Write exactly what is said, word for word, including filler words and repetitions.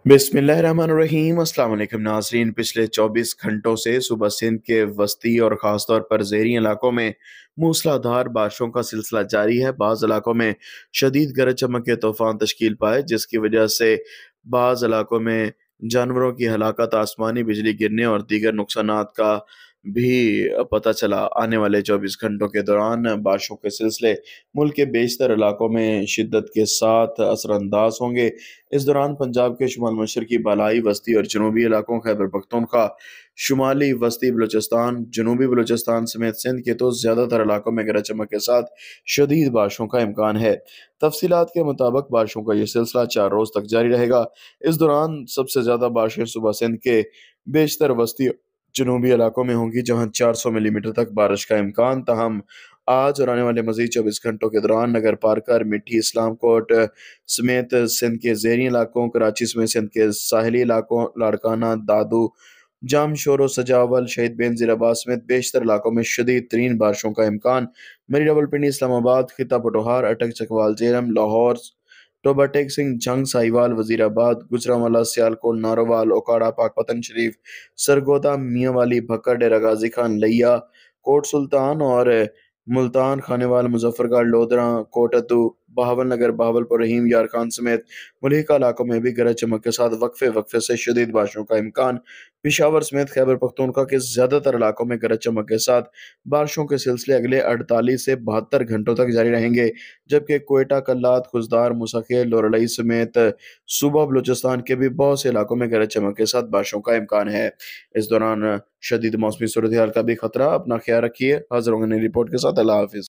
बिस्मिल्लाहिर्रहमानिर्रहीम। अस्सलाम वालेकुम नाज़रीन। पिछले चौबीस घंटों से सुबह सिंध के वस्ती और ख़ासतौर पर ज़ेरी इलाकों में मूसलाधार बारिशों का सिलसिला जारी है। बाज़ इलाकों में शदीद गरज चमक के तूफ़ान तश्कील पाए, जिसकी वजह से बाज़ इलाकों में जानवरों की हलाकत, आसमानी बिजली गिरने और दीगर नुकसानात का भी पता चला। आने वाले चौबीस घंटों के दौरान बारिशों के सिलसिले मुल्क के बेशतर इलाकों में शिद्दत के साथ असरअंदाज होंगे। इस दौरान पंजाब के शुमाल मशरकी, बालाई, वस्ती और जनूबी इलाकों, खैबर पख्तूनख्वा, शुमाली वस्ती बलूचिस्तान, जनूबी बलूचिस्तान समेत सिंध के तो ज़्यादातर इलाकों में गरज चमक के साथ शदीद बारिशों का इम्कान है। तफसीलात के मुताबिक बारिशों का यह सिलसिला चार रोज़ तक जारी रहेगा। इस दौरान सबसे ज़्यादा बारिशें सुबह सिंध के बेशतर वस्ती जनूबी इलाकों में होंगी, जहां चार सौ मिलीमीटर तक बारिश का इम्कान। तहम आज और आने वाले मजीद चौबीस घंटों के दौरान नगर पारकर, मिट्टी, इस्लाम कोट समेत सिंध के ज़ेरी इलाकों, कराची समेत सिंध के साहिली इलाकों, लाड़काना, दादू, जामशोरो, सजावल, शहीद बेनज़ीर अब्बास समेत बेशतर इलाकों में शदीद तरीन बारिशों का इम्कान। मरी, रावलपिंडी, इस्लामाबाद, खिता पटोहार, अटक, चकवाल, जेहलम, लाहौर, टोबाटेक सिंह, जंग, साहिवाल, वजीराबाद, गुजरांवाला, सियालकोट, नारोवाल, ओकाड़ा, पाकपतन शरीफ, सरगोदा, मियांवाली, भक्कर, डेरा गाजी खान, लिया, कोट सुल्तान और मुल्तान, खानेवाल, मुजफ्फरगढ़, लोधरा, कोटद्दू, बहावलनगर, बहावलपुर, रहीम यार खान समेत मुल्हिका इलाकों में भी गरज चमक के साथ वक्फे वक्फे से शदीद बारिशों का इम्कान। पिशावर समेत खैबर पख्तूनख्वा के ज्यादातर इलाकों में गरज चमक के साथ बारिशों के सिलसिले अगले अड़तालीस से बहत्तर घंटों तक जारी रहेंगे, जबकि कोयटा, कल्लात, खुजदार, मुसाखेल, लोरलई समेत सूबा बलूचिस्तान के भी बहुत से इलाकों में गरज चमक के साथ बारिशों का इम्कान है। इस दौरान शदीद मौसमी सूरत हाल का भी खतरा। अपना ख्याल रखिए। हाजिर होंगे नई रिपोर्ट के साथ। अल्लाह हाफिज।